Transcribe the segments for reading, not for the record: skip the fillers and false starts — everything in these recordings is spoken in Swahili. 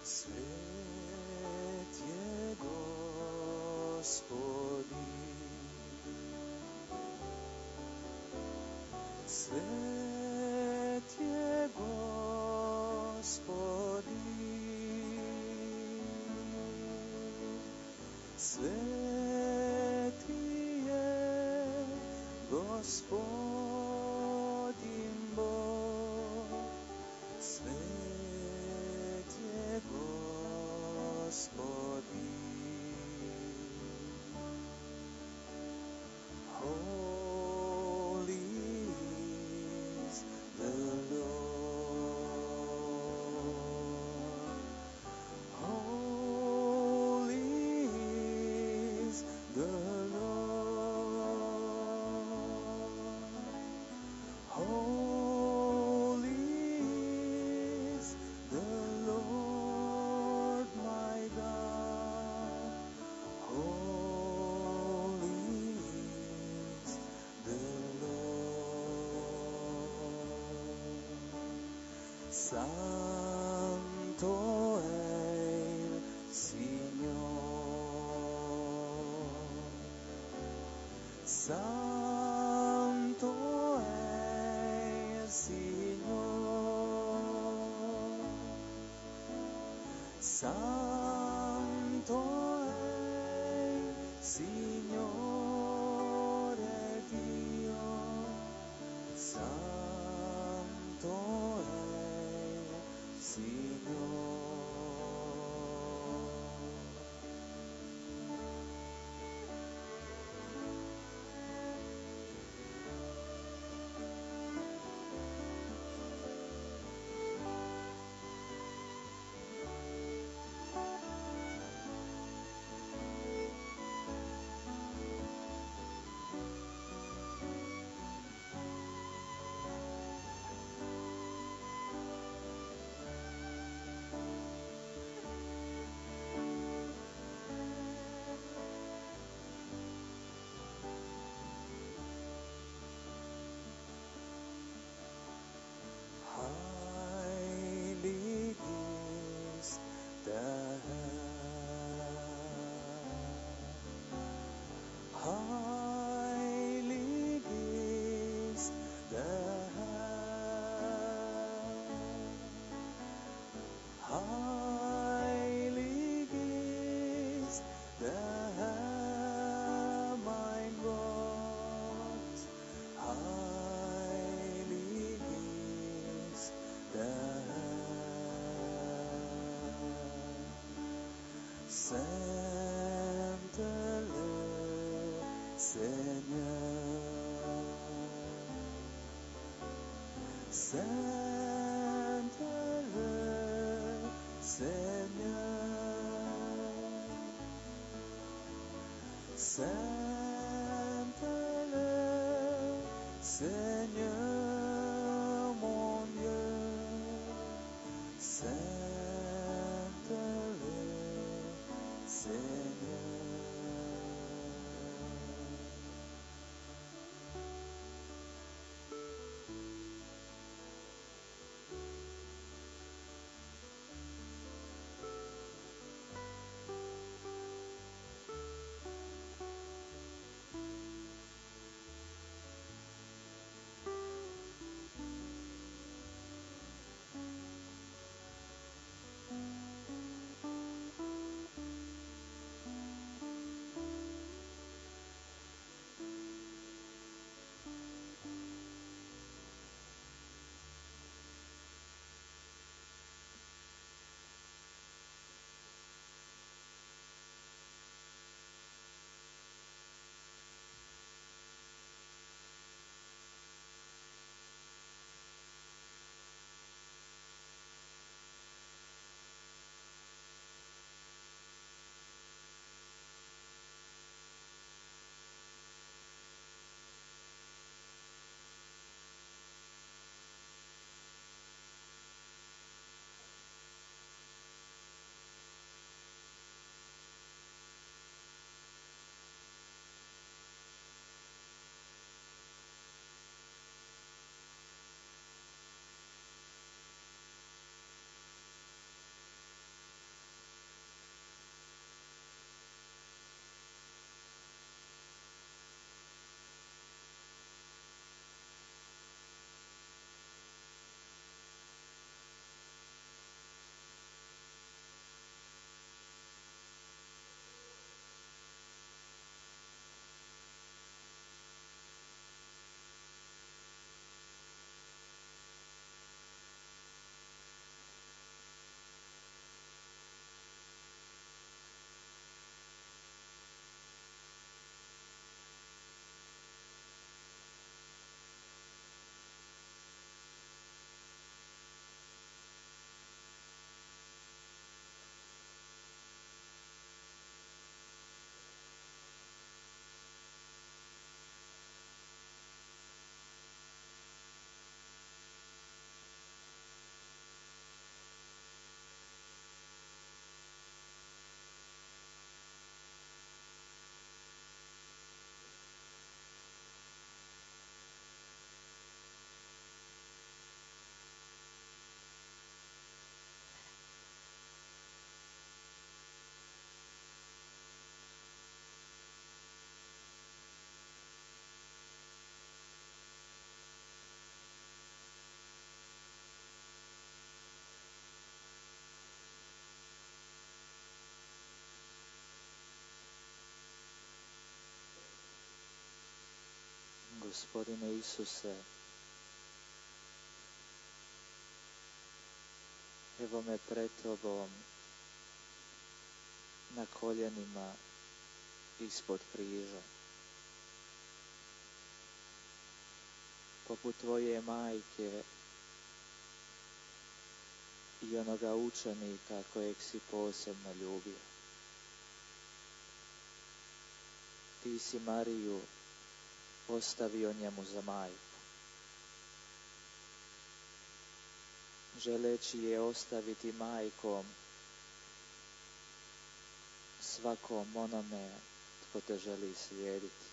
Svet je Gospodin, svet je Gospodin, sveti je Gospodin Bog, svet je Gospodin. Holy is the Lord. Holy is the Lord. Holy is the Lord my God. Holy is the Lord. Santo el Señor. Santo el Señor. Santo el Señor es Dios. Santo el Señor. Heilig ist der Herr. Heilig ist der Herr. Heilig ist der Herr, mein Gott. Heilig ist der Herr. Santo Seigneur. Santo Seigneur. Santo Seigneur, mon Dieu. Santo Seigneur. Gospodine Isuse, evo me pred Tobom na koljenima ispod križa. Poput Tvoje majke i onoga učenika kojeg si posebno ljubio. Ti si Mariju ostavio njemu za majku, želeći je ostaviti majkom svakom onome tko te želi slijediti.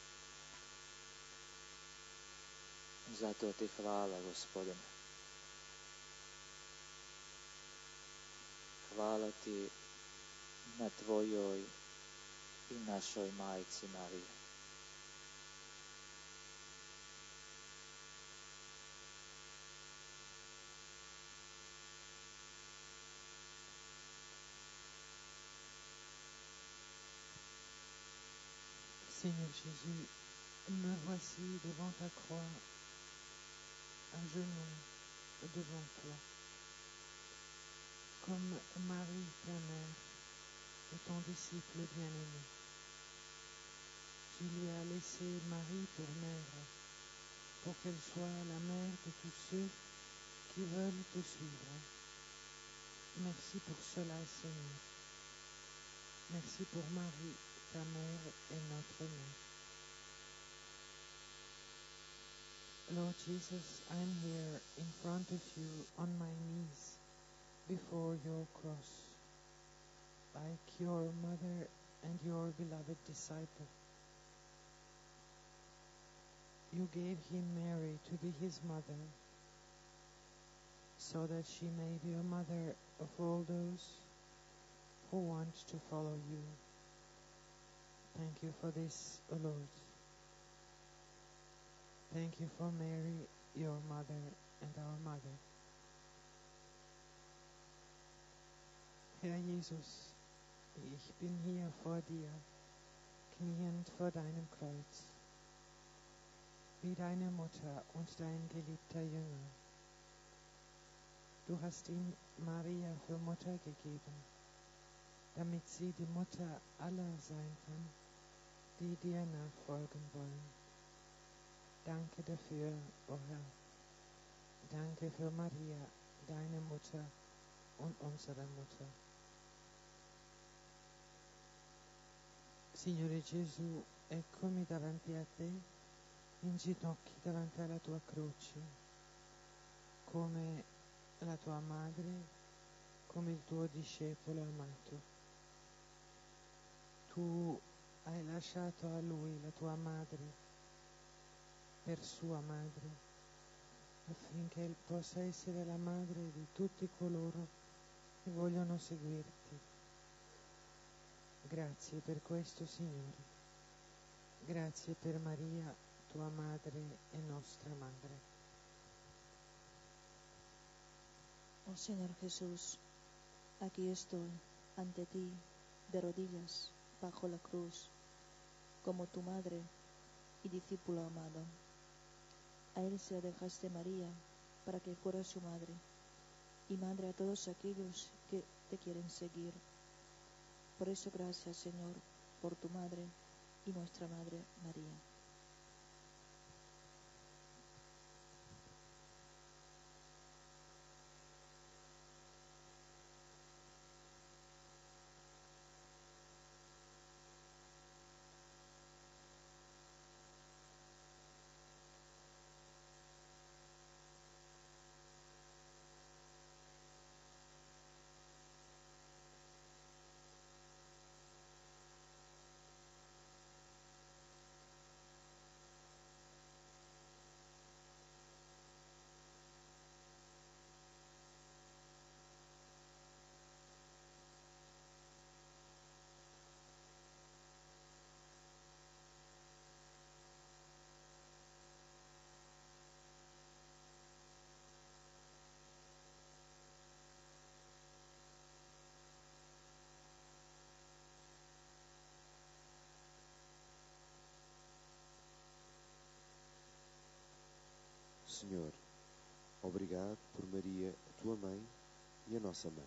Zato ti hvala, Gospodine. Hvala ti na Tvojoj i našoj majci Mariji. Seigneur Jésus, me voici devant ta croix, à genoux devant toi, comme Marie, ta mère, et ton disciple bien-aimé. Tu lui as laissé Marie pour mère, pour qu'elle soit la mère de tous ceux qui veulent te suivre. Merci pour cela, Seigneur. Merci pour Marie, ta mère et notre mère. Lord Jesus, I'm here in front of you on my knees before your cross, like your mother and your beloved disciple. You gave him Mary to be his mother, so that she may be a mother of all those who want to follow you. Thank you for this, O Lord. Thank you for Mary, your mother and our mother. Herr Jesus, ich bin hier vor dir, kniend vor deinem Kreuz, wie deine Mutter und dein geliebter Jünger. Du hast ihm Maria für Mutter gegeben, damit sie die Mutter aller sein kann, die dir nachfolgen wollen. Danke dafür, o Herr. Danke für Maria, deine Mutter und unsere Mutter. Signore Gesù, eccomi davanti a te, in ginocchi davanti alla tua croce, come la tua madre, come il tuo discepolo amato. Tu hai lasciato a lui la tua madre per sua madre, affinché possa essere la madre di tutti coloro che vogliono seguirti. Grazie per questo, Signore. Grazie per Maria, tua madre e nostra madre. Oh Señor Jesús, aquí estoy ante ti, de rodillas, bajo la cruz, como tu madre y discípulo amado. A él se lo dejaste María para que fuera su madre y madre a todos aquellos que te quieren seguir. Por eso gracias, Señor, por tu madre y nuestra madre María. Senhor, obrigado por Maria, a tua mãe e a nossa mãe.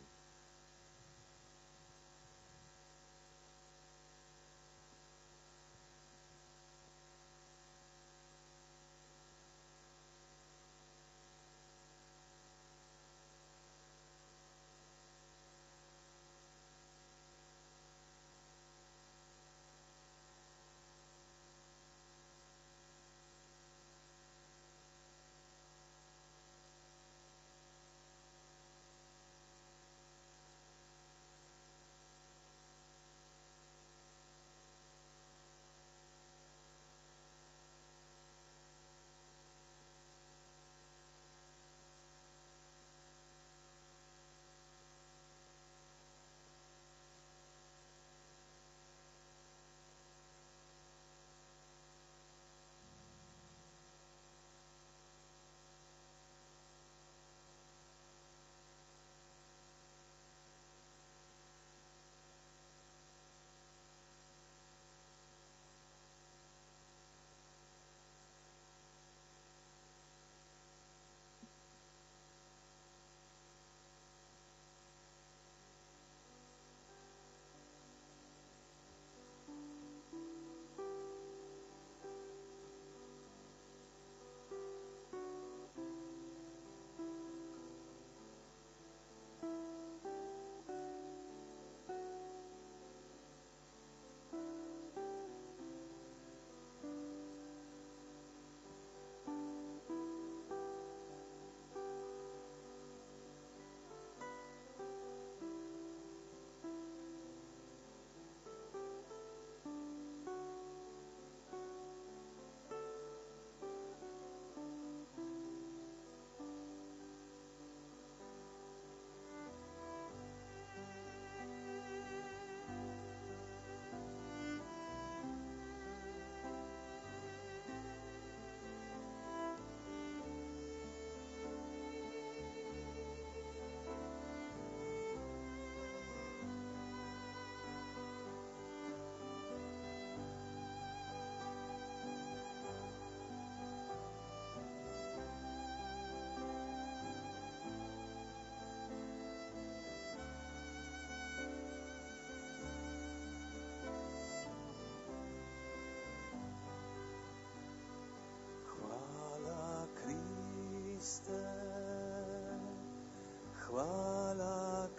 Hvala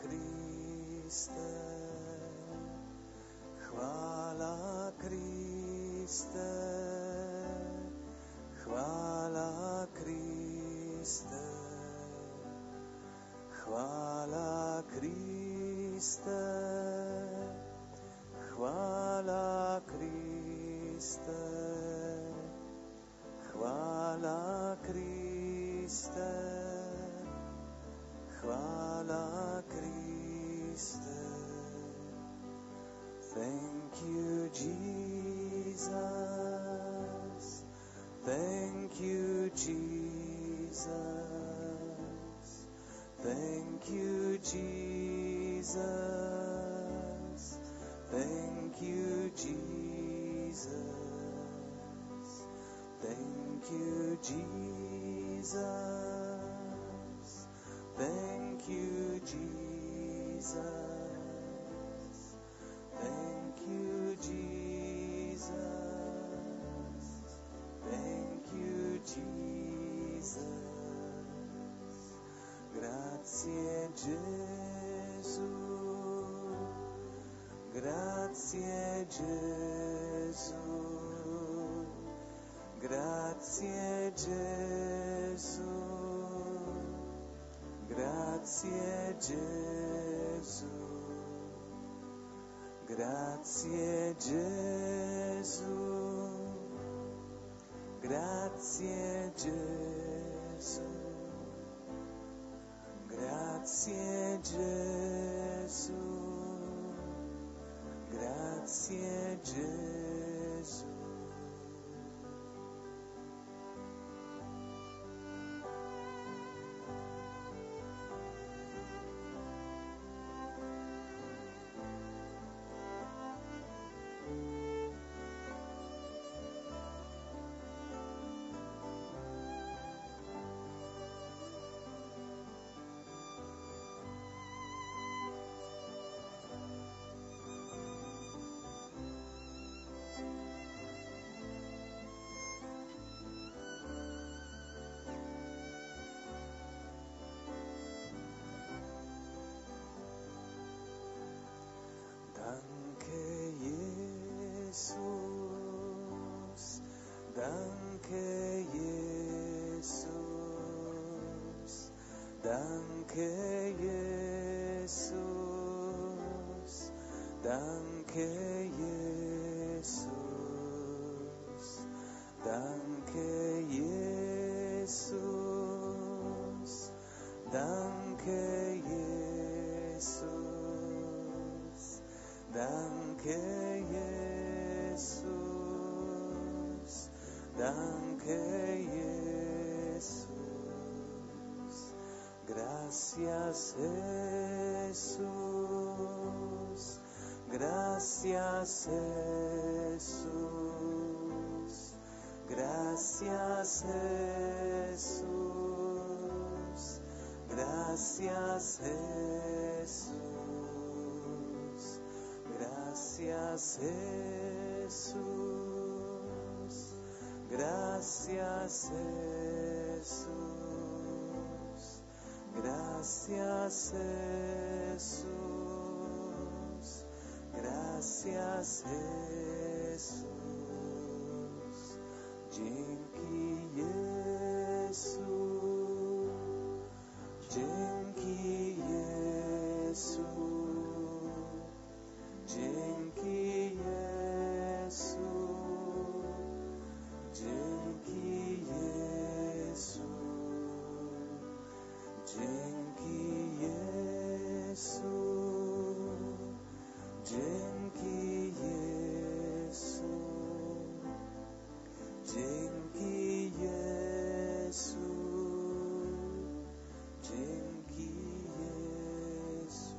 Kriste, hvala Kriste, hvala Kriste, hvala Kriste, hvala Kriste, hvala Kriste. Hvala Kriste. Thank you, Jesus. Thank you, Jesus. Thank you, Jesus. Thank you, Jesus. Thank you, Jesus. Thank you, Jesus. Thank you, Jesus. Thank you, Jesus. Grazie Gesù. Grazie Gesù. Grazie Gesù. Grazie Gesù, grazie Gesù, grazie Gesù, grazie Gesù, grazie Gesù. Danke, Jesus. Danke, Jesus. Danke, Jesus. Danke, Jesus. Danke, Jesus. Danke, Jesus. Gracias, Jesús. Gracias, Jesús. Gracias, Jesús. Gracias, Jesús. Gracias, Jesús. Gracias, Jesús. Gracias, Jesús. Gracias, Jesús. Dzięki Jezu. Dzięki Jezu. Dzięki Jezu. Dzięki Jezu. Dzięki Jezu. Dzięki Jezu. Dzięki Jezu. Dzięki Jezu.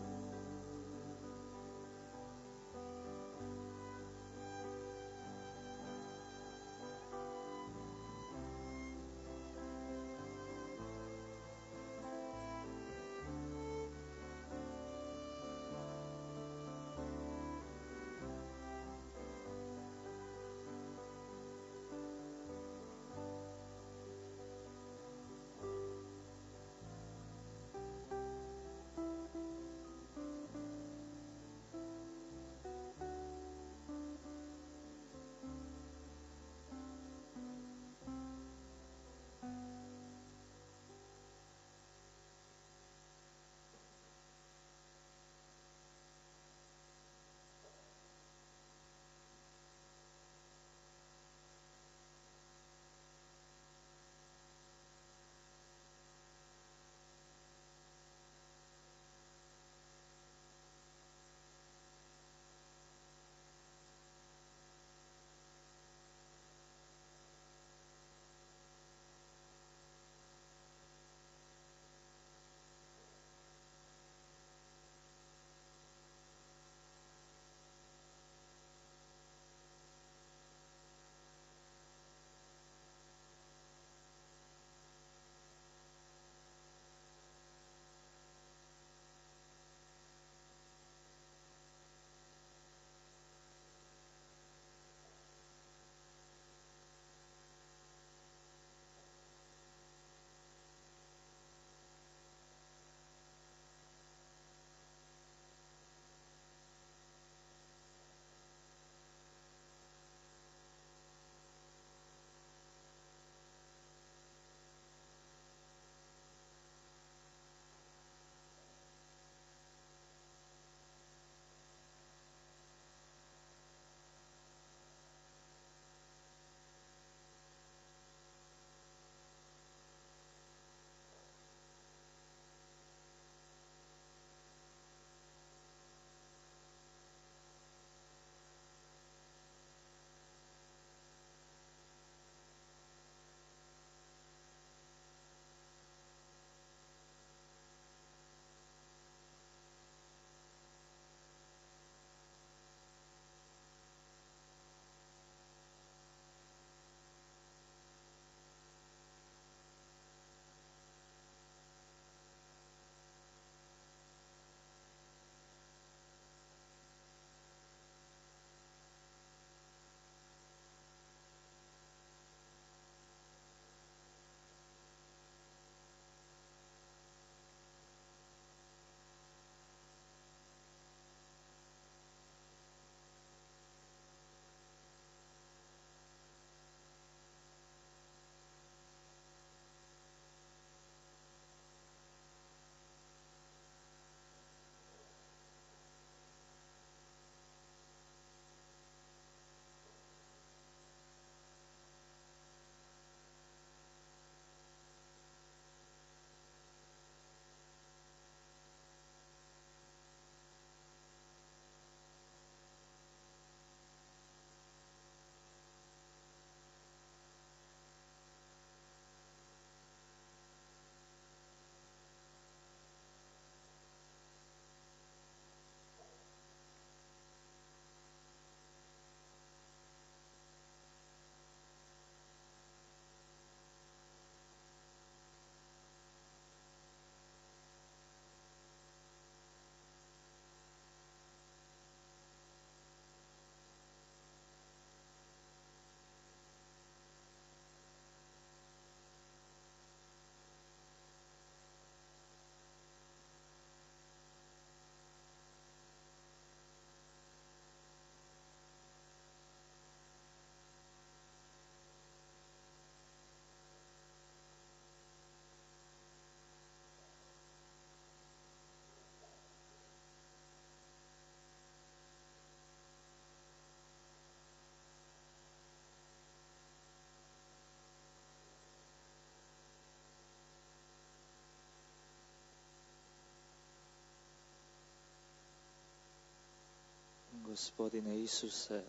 Gospodine Isuse,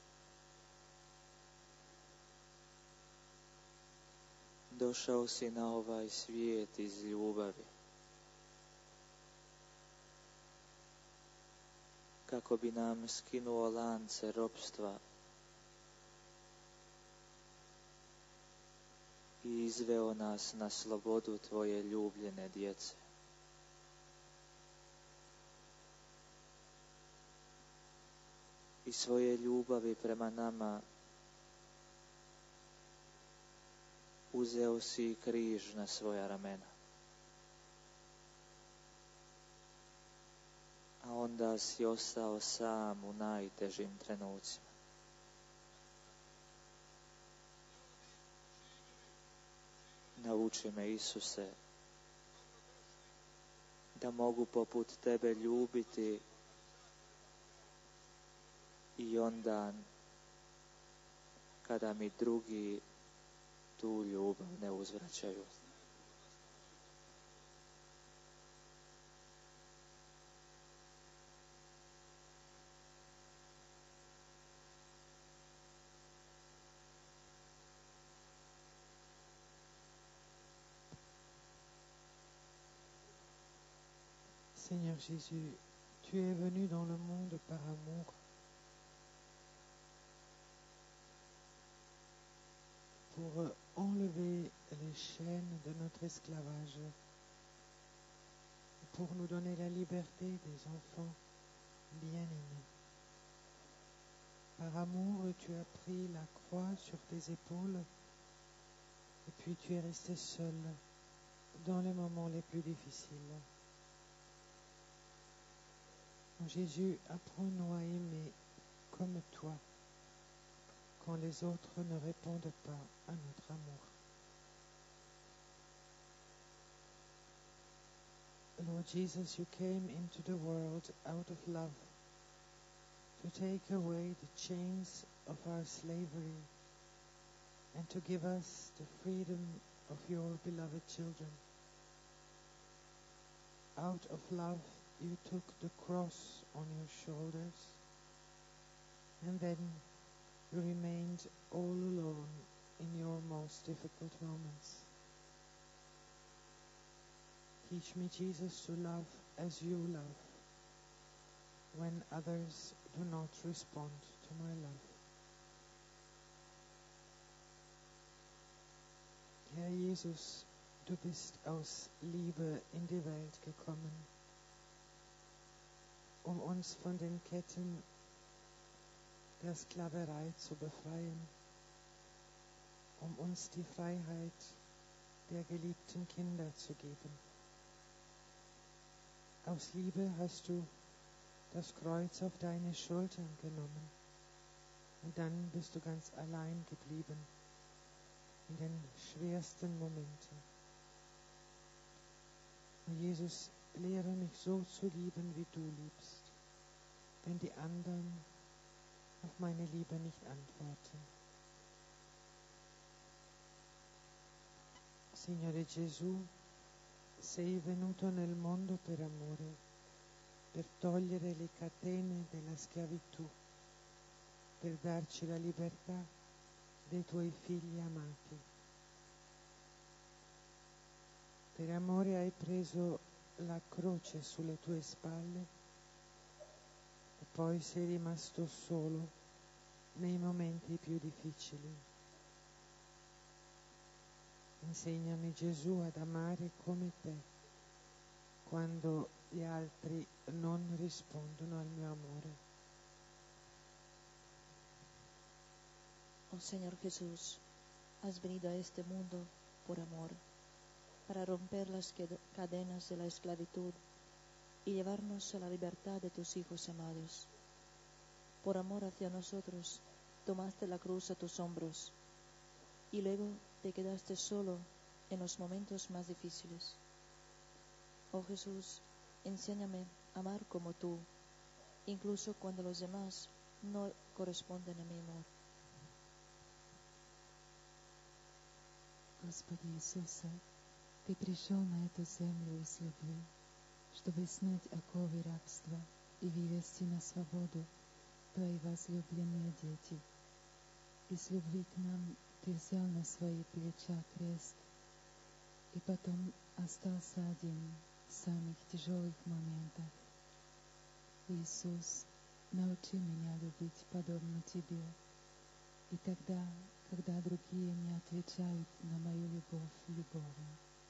došao si na ovaj svijet iz ljubavi, kako bi nam skinuo lance ropstva i izveo nas na slobodu Tvoje ljubljene djece. I svoje ljubavi prema nama uzeo si i križ na svoja ramena. A onda si ostao sam u najtežim trenucima. Nauči me, Isuse, da mogu poput Tebe ljubiti i onda kada mi drugi tu ljubav ne uzvraćaju. Seigneur Jésus, tu es venu dans le monde par amour. Pour enlever les chaînes de notre esclavage, pour nous donner la liberté des enfants bien-aimés. Par amour, tu as pris la croix sur tes épaules et puis tu es resté seul dans les moments les plus difficiles. Jésus, apprends-nous à aimer comme toi quand les autres ne répondent pas à notre amour. Lord Jesus, you came into the world out of love to take away the chains of our slavery and to give us the freedom of your beloved children. Out of love, you took the cross on your shoulders, and then you remained all alone in your most difficult moments. Teach me, Jesus, to love as you love, when others do not respond to my love. Herr Jesus, du bist aus Liebe in die Welt gekommen, uns von den Ketten der Sklaverei zu befreien, uns die Freiheit der geliebten Kinder zu geben. Aus Liebe hast du das Kreuz auf deine Schultern genommen und dann bist du ganz allein geblieben in den schwersten Momenten. Und Jesus, lehre mich so zu lieben, wie du liebst, wenn die anderen auf meine Liebe nicht antworten. Signore Gesù, sei venuto nel mondo per amore, per togliere le catene della schiavitù, per darci la libertà dei tuoi figli amati. Per amore hai preso la croce sulle tue spalle e poi sei rimasto solo nei momenti più difficili. Insegnami, Gesù, ad amare come te quando gli altri non rispondono al mio amore. Oh Señor Jesús, has venido a este mundo por amor, para romper las cadenas de la esclavitud y llevarnos a la libertad de tus hijos amados. Por amor hacia nosotros, tomaste la cruz a tus hombros y luego te quedaste solo en los momentos más difíciles. Oh Jesús, enséñame a amar como tú, incluso cuando los demás no corresponden a mi amor. Господи Иисусе, Ты пришел на эту землю из любви, чтобы снять оковы рабства и вывести на свободу Твои возлюбленные дети, и с любви к нам Ты взял на свои плеча крест, и потом остался один в самых тяжелых моментах. Иисус, научи меня любить подобно Тебе, и тогда, когда другие не отвечают на mою любовь любовью.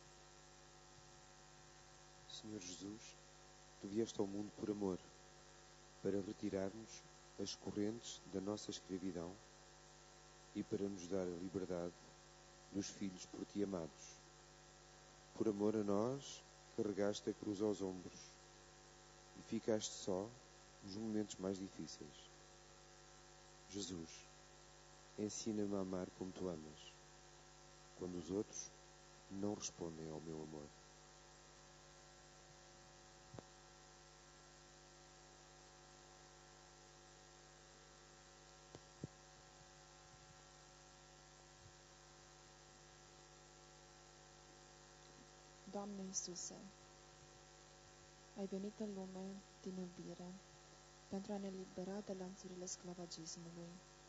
Senhor Jesus, Tu vieste ao mundo por amor, para retirarmos as correntes da nossa escravidão e para nos dar a liberdade dos filhos por Ti amados. Por amor a nós, carregaste a cruz aos ombros e ficaste só nos momentos mais difíceis. Jesus, ensina-me a amar como Tu amas, quando os outros não respondem ao meu amor. Doamne Iisuse, ai venit în lume din iubire pentru a ne libera de lanțurile sclavagismului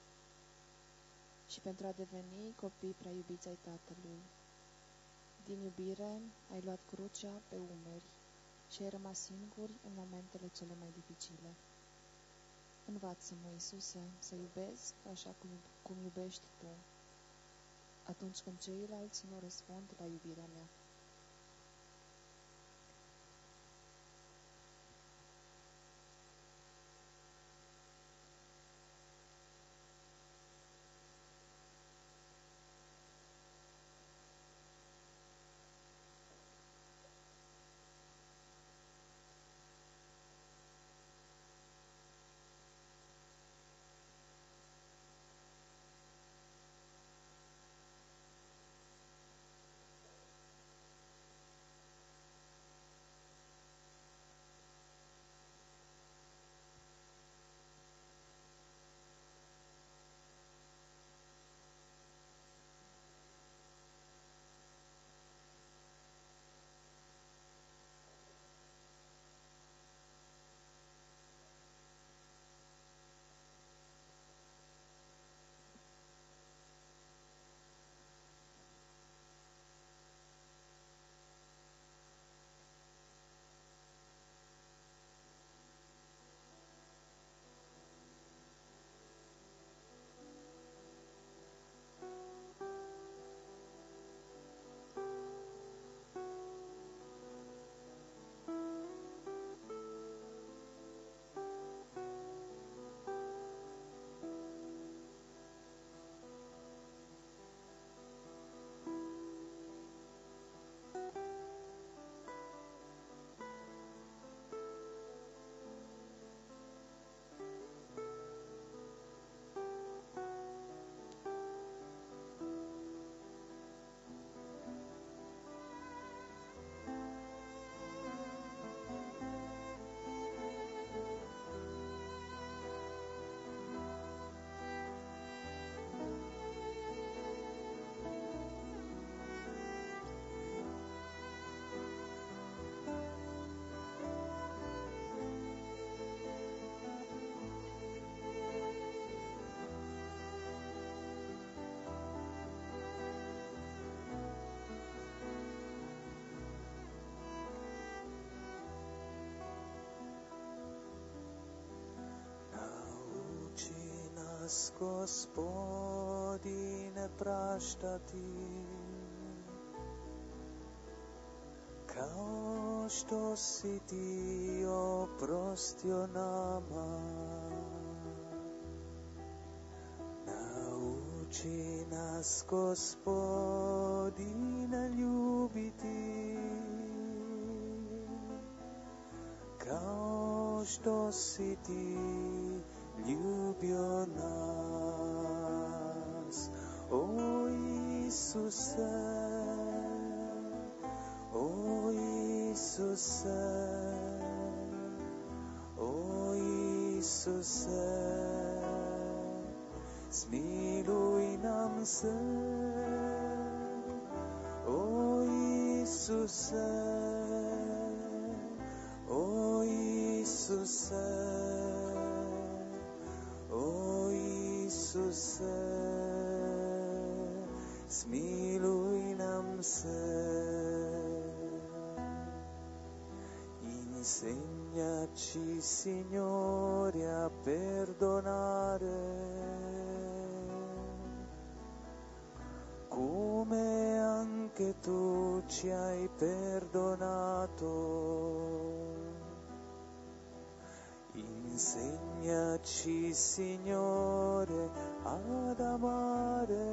și pentru a deveni copii prea iubiți ai Tatălui. Din iubire ai luat crucea pe umeri și ai rămas singuri în momentele cele mai dificile. Învață-mă, Iisuse, să iubesc așa cum iubești Tu, atunci când ceilalți nu răspund la iubirea mea. Nas, Gospodine, praštati, kao što si Ti oprostio nama. Nauči nas, Gospodine, ljubiti, kao što si Ti ljubio nas. O Isuse, o Isuse, o Isuse, smiluj nam se. O Isuse, o Isuse, Iisuse, smiluj nam se. Insegnaci, Signore, a perdonare, come anche tu ci hai perdonato. Insegnaci, Signore, ad amare,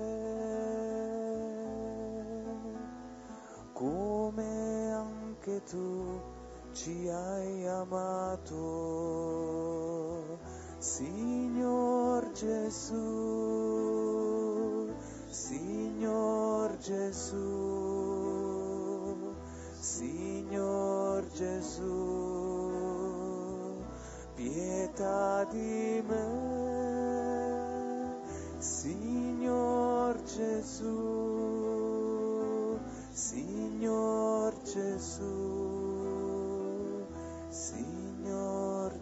come anche tu ci hai amato. Signor Gesù, Signor Gesù, Signor Gesù, pietà di me. Signor Gesù, Signor Gesù, Signor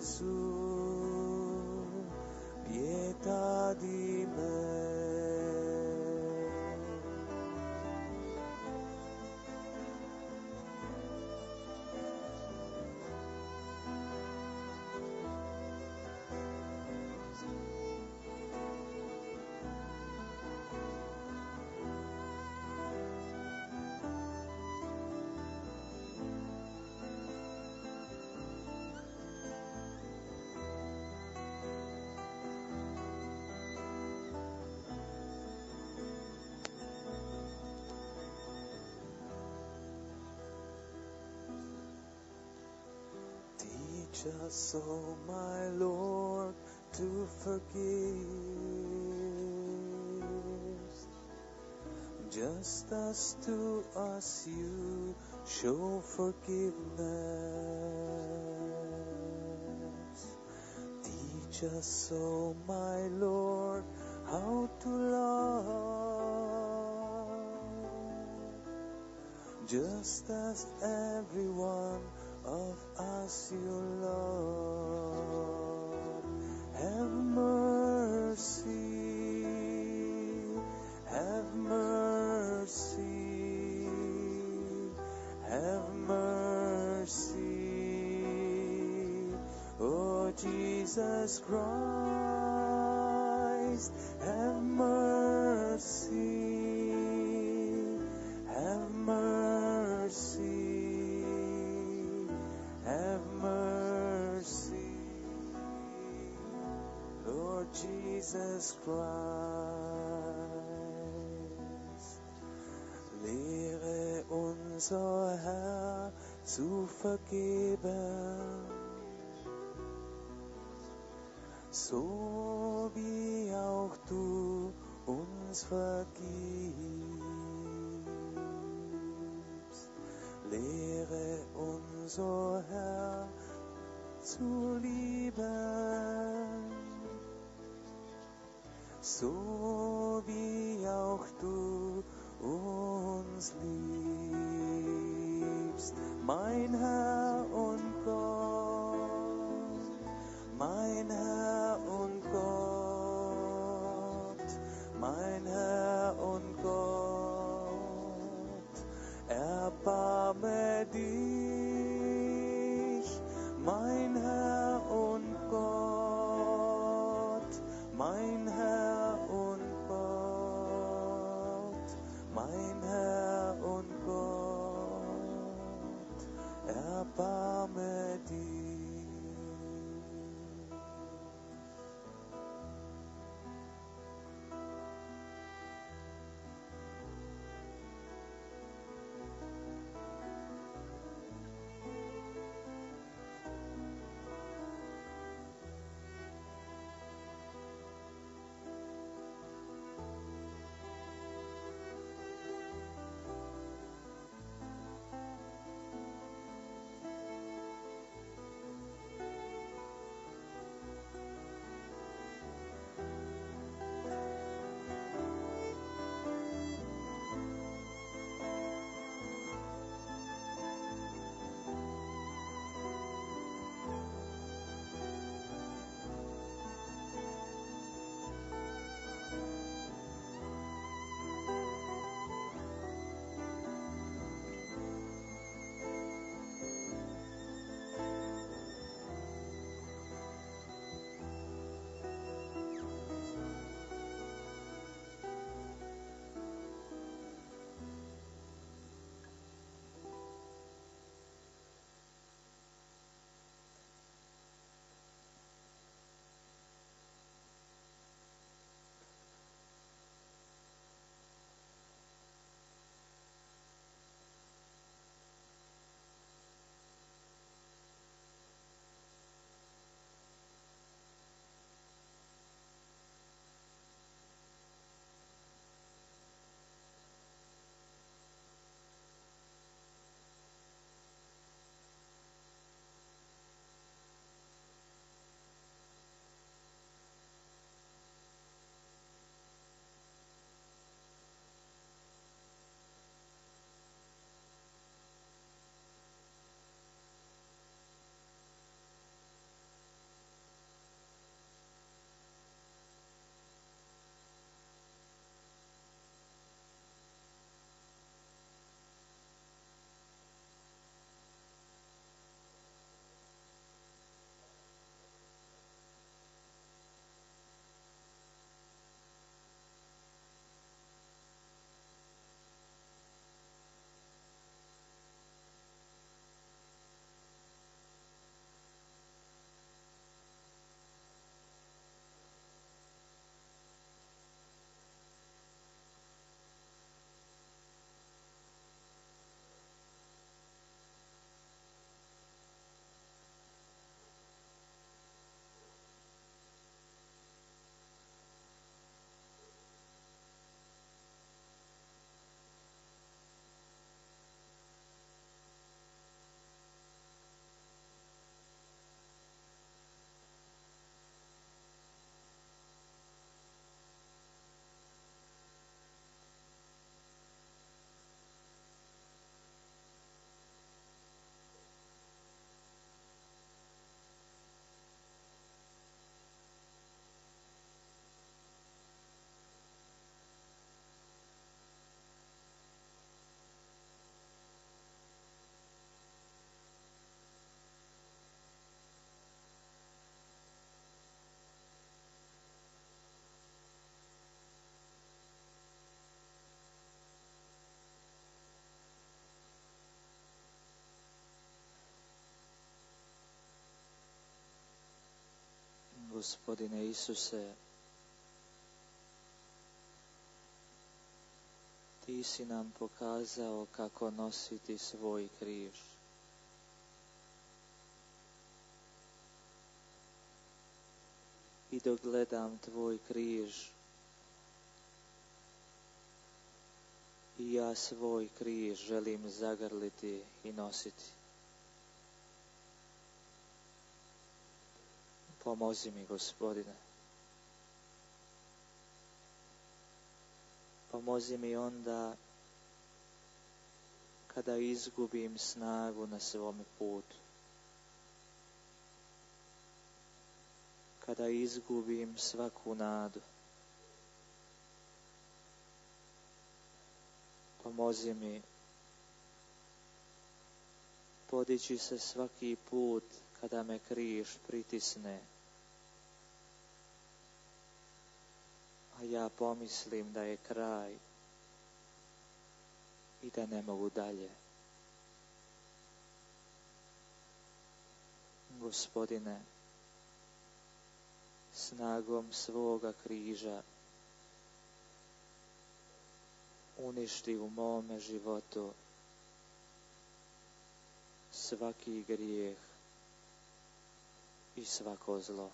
Gesù, pietà di me. Teach us, oh my Lord, to forgive, just as to us you show forgiveness. Teach us, oh my Lord, how to love, just as every one of us you love. Have mercy, have mercy, have mercy, oh Jesus Christ, have mercy, have mercy. Have mercy, Lord Jesus Christ. Lehre uns, o Herr, zu vergeben, so wie auch du uns vergibst. Lehre uns, o Herr, zu lieben, so wie auch du uns liebst. Mein Herr und Gott, mein Herr und Gott, mein Herr und Gott, erbarme dich, mein Herr und Gott, mein Herr und Gott, mein Herr und Gott, erbarme Gospodine Isuse, Ti si nam pokazao kako nositi svoj križ. I dok gledam Tvoj križ, i ja svoj križ želim zagrliti i nositi. Pomozi mi, Gospodine. Pomozi mi onda kada izgubim snagu na svome putu. Kada izgubim svaku nadu. Pomozi mi podići se svaki put kada me križ pritisne. A ja pomislim da je kraj i da ne mogu dalje. Gospodine, snagom svoga križa uništi u mome životu svaki grijeh i svako zlo.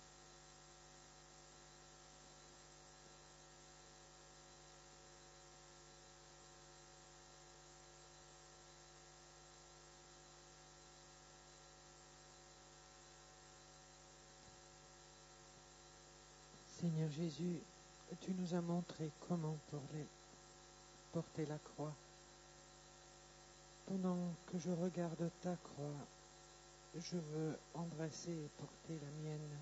Seigneur Jésus, tu nous as montré comment porter la croix. Pendant que je regarde ta croix, je veux embrasser et porter la mienne.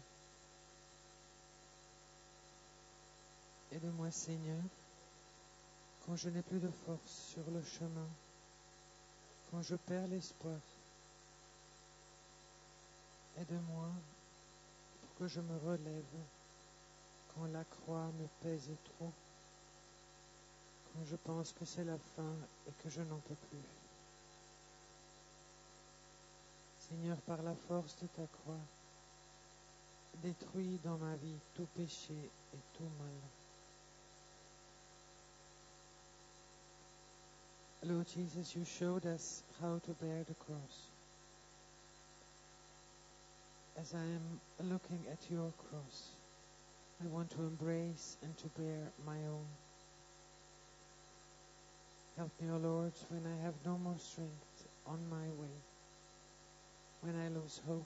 Aide-moi, Seigneur, quand je n'ai plus de force sur le chemin, quand je perds l'espoir. Aide-moi pour que je me relève quand la croix me pèse trop, quand je pense que c'est la fin et que je n'en peux plus. Seigneur, par la force de ta croix, détruis dans ma vie tout péché et tout mal. Lord Jesus, you showed us how to bear the cross. As I am looking at your cross, I want to embrace and to bear my own. Help me, O Lord, when I have no more strength on my way, when I lose hope.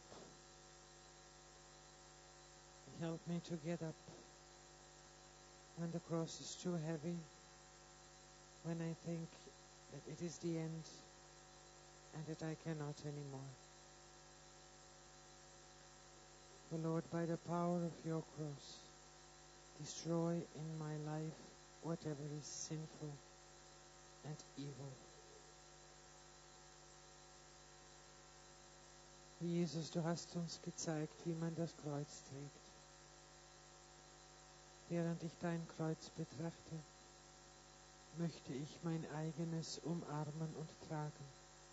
Help me to get up when the cross is too heavy, when I think that it is the end and that I cannot anymore. O Lord, by the power of your cross, destroy in my life whatever is sinful and evil. Jesus, du hast uns gezeigt, wie man das Kreuz trägt. Während ich dein Kreuz betrachte, möchte ich mein eigenes umarmen und tragen.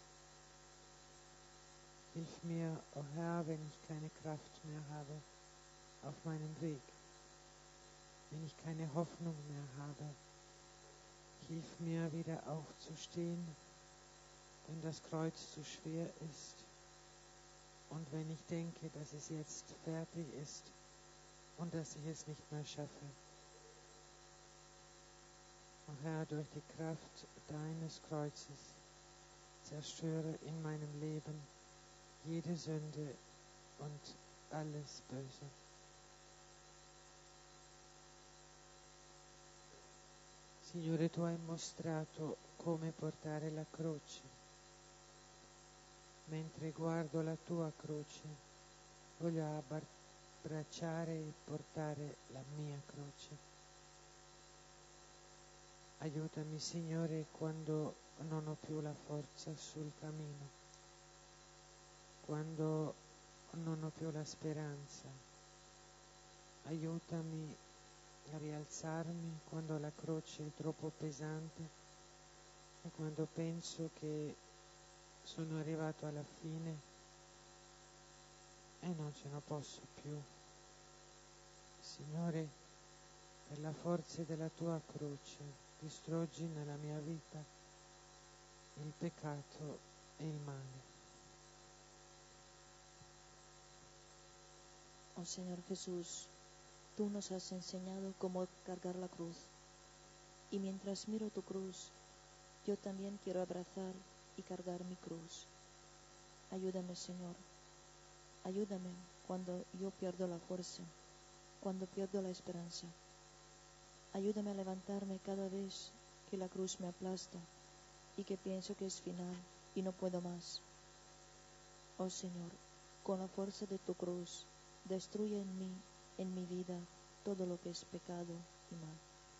Hilf mir, o Herr, wenn ich keine Kraft mehr habe auf meinem Weg, wenn ich keine Hoffnung mehr habe. Hilf mir, wieder aufzustehen, wenn das Kreuz zu schwer ist und wenn ich denke, dass es jetzt fertig ist und dass ich es nicht mehr schaffe. O Herr, durch die Kraft deines Kreuzes zerstöre in meinem Leben jede Sünde und alles Böse. Signore, tu hai mostrato come portare la croce. Mentre guardo la tua croce, voglio abbracciare e portare la mia croce. Aiutami, Signore, quando non ho più la forza sul cammino, quando non ho più la speranza. Aiutami a rialzarmi quando la croce è troppo pesante e quando penso che sono arrivato alla fine e non ce ne posso più. Signore, per la forza della tua croce, distruggi nella mia vita il peccato e il male. Oh Señor Jesús, tú nos has enseñado cómo cargar la cruz. Y mientras miro tu cruz, yo también quiero abrazar y cargar mi cruz. Ayúdame, Señor. Ayúdame cuando yo pierdo la fuerza, cuando pierdo la esperanza. Ayúdame a levantarme cada vez que la cruz me aplasta y que pienso que es final y no puedo más. Oh Señor, con la fuerza de tu cruz, destruye en mí, en mi vida, todo lo que es pecado y mal.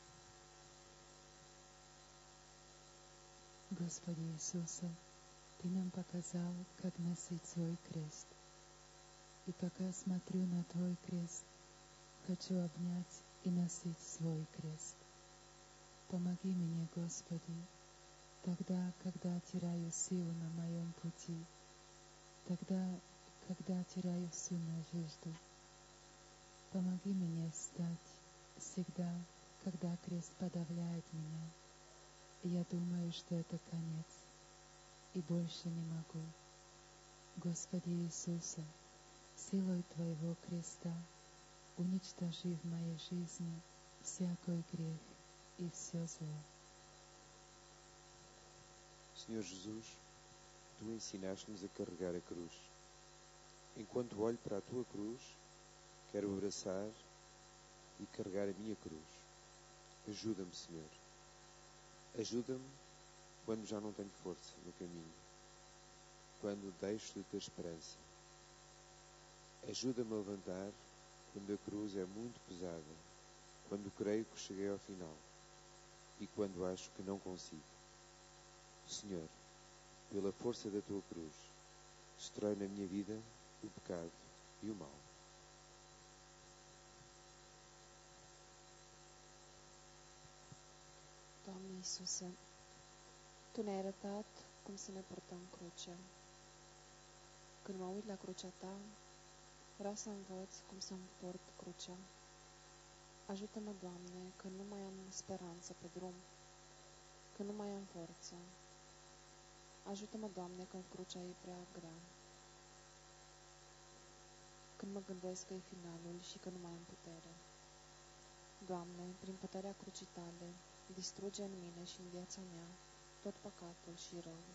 Господи Иисусе, Ты нам показал, как носить свой крест. И пока смотрю на Твой крест, хочу обнять и носить свой крест. Помоги мне, Господи, тогда, когда теряю силу на моем пути, тогда, когда теряю всю надежду. Помоги мне встать всегда, когда крест подавляет меня, и я думаю, что это конец, и больше не могу. Господи Иисусе, силой Твоего креста уничтожи в моей жизни всякий грех и все зло. Senhor Jesus, Tu ensinaste-nos a carregar a cruz. Enquanto olho para a Tua cruz, quero abraçar e carregar a minha cruz. Ajuda-me, Senhor. Ajuda-me quando já não tenho força no caminho, quando deixo de ter esperança. Ajuda-me a levantar quando a cruz é muito pesada, quando creio que cheguei ao final e quando acho que não consigo. Senhor, pela força da Tua cruz, destrói na minha vida o pecado e o mal. Doamne Iisuse, Tu ne-ai arătat cum să ne purtăm crucea. Când mă uit la crucea Ta, vreau să învăț cum să-mi port crucea. Ajută-mă, Doamne, când nu mai am speranță pe drum, când nu mai am forță. Ajută-mă, Doamne, când crucea e prea grea. Când mă gândesc că e finalul și că nu mai am putere. Doamne, prin puterea crucii Tale, distruge în mine și în viața mea tot păcatul și răul.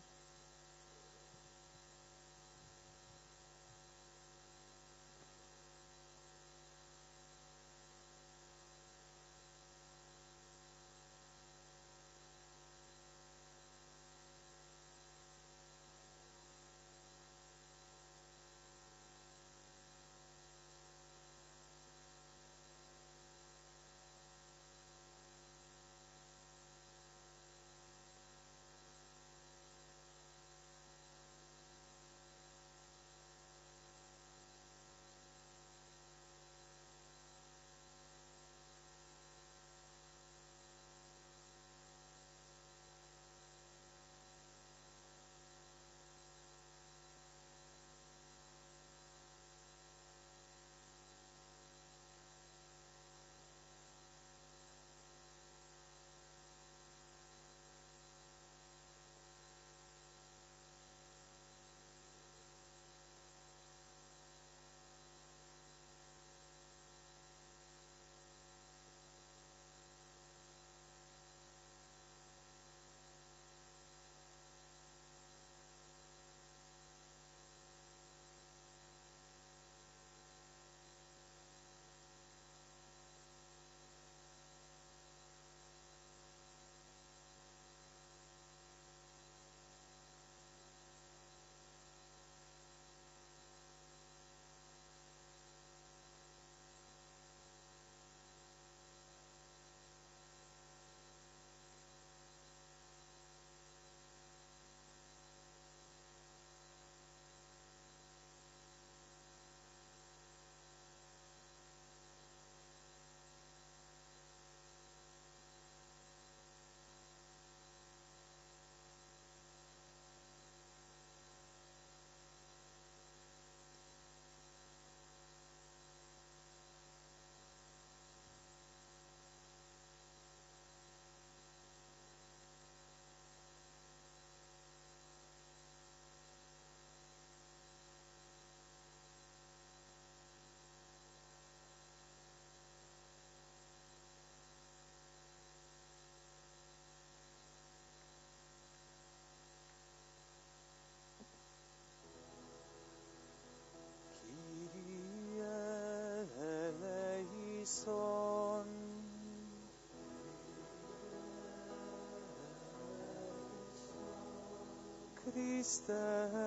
Christe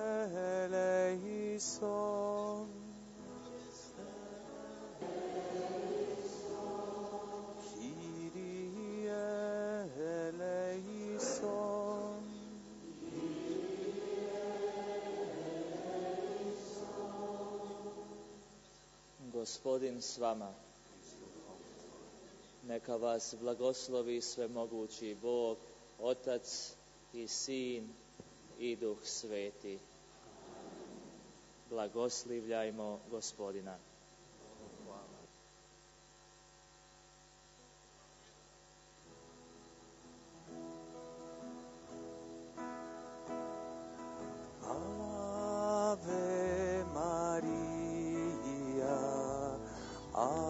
eleison. Kyrie eleison. Gospodin s vama. Neka vas blagoslovi svemogući Bog, Otac i Sin i Duh Sveti. Blagoslivljajmo Gospodina. Ave Maria,